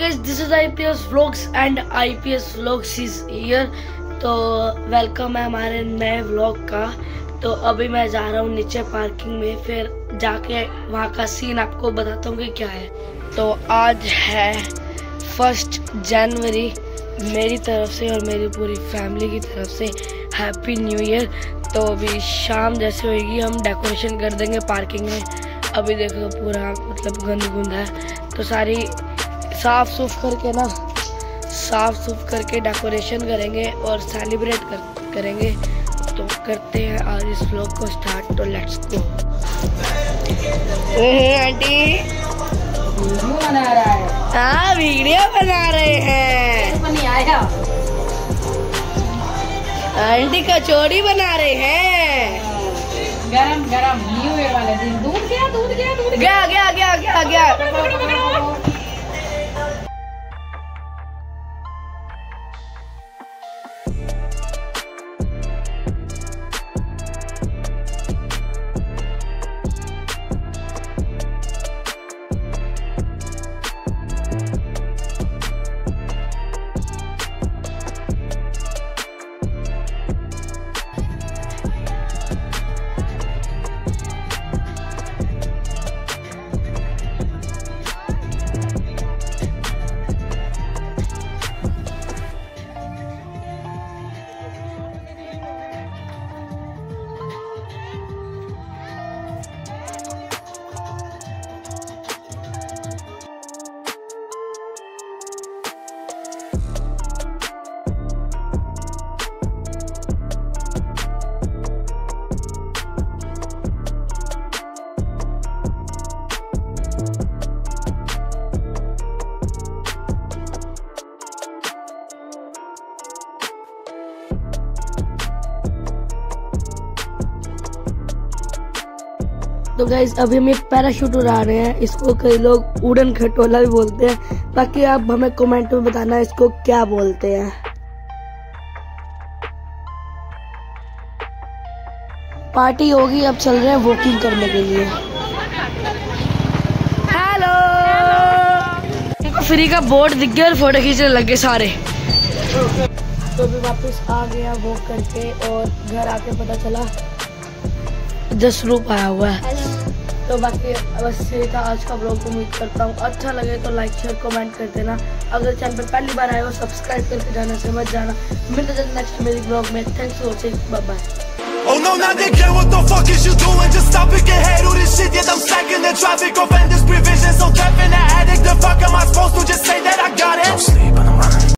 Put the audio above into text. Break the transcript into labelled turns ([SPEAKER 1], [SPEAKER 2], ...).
[SPEAKER 1] guys, this is IPS Vlogs and IPS Vlogs is here। तो welcome है हमारे नए व्लॉग का। तो अभी मैं जा रहा हूँ नीचे पार्किंग में, फिर जाके वहाँ का सीन आपको बताता हूँ कि क्या है। तो आज है 1 जनवरी, मेरी तरफ से और मेरी पूरी फैमिली की तरफ से हैप्पी न्यू ईयर। तो अभी शाम जैसे होगी हम डेकोरेशन कर देंगे पार्किंग में। अभी देखो पूरा मतलब गंद गुंद है, तो सारी साफ सुफ करके डेकोरेशन करेंगे और सेलिब्रेट करेंगे। तो करते हैं आज इस व्लॉग को स्टार्ट। तो लेट्स गो। आंटी वीडियो बना रहा है। हाँ, वीडियो बना रहे हैं। नहीं आया। आंटी कचौड़ी बना रहे हैं।
[SPEAKER 2] गरम गरम न्यू ईयर वाले दिन। दूध गया।
[SPEAKER 1] तो गाइज अभी हम एक पैराशूट उड़ा रहे हैं। इसको कई लोग उड़न खटोला भी बोलते हैं। बाकी आप हमें कमेंट में बताना इसको क्या बोलते हैं। पार्टी होगी, अब चल रहे हैं वॉकिंग करने के लिए। हेलो। फ्री का बोर्ड दिख गया और फोटो खींचने लगे सारे। तो अभी वापस आ गया वॉक करके और घर आके पता चला 10 रूप आया हुआ है। तो बाकी बस यही था आज का ब्लॉग। उम्मीद करता हूँ अच्छा लगे तो लाइक शेयर कमेंट कर देना। अगर चैनल पर पहली बार आए हो सब्सक्राइब करके जाना से मत जाना। मिलते हैं नेक्स्ट मेरी ब्लॉग में। Thanks for watching, bye bye.
[SPEAKER 3] Oh no, not again, what the fuck is you doing? Just stop it, get head, do this shit, yeah, I'm stacking the traffic. Offenders, prevision, so trapped in the attic. The fuck am I supposed to just say